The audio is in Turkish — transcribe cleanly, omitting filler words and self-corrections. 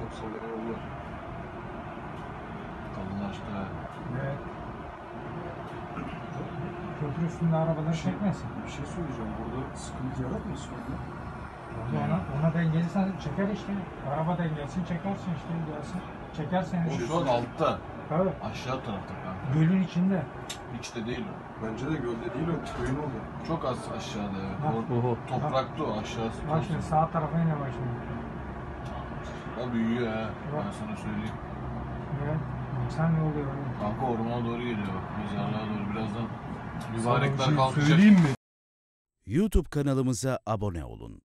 Sallanan onlar. Kalınlaştı ha. Evet. Köprü üstünde arabaları çekmesin. Bir şey söyleyeceğim. Burada sıkıntı yaratmasın orada. Ona dengeliysen çeker işte. Araba dengelsin çekersin işte gelsin. Çekersen O işte. şu an altta. Tabii. Aşağı tarafta kanka. Gölün içinde. Hiç de değil o. Bence de gölde değil o. Köyün orada. Çok az aşağıda evet. Bak. Toprakta o aşağısı. Bak şimdi sağ tarafa yine bak şimdi. O büyüyor ha. Ben sana söyleyeyim. Evet. Sen ne oluyor oğlum? Kanka ormana doğru geliyor bak. Mezarlığa doğru birazdan. Sana bir Mübarekler şey kalkacak. söyleyeyim mi? YouTube kanalımıza abone olun.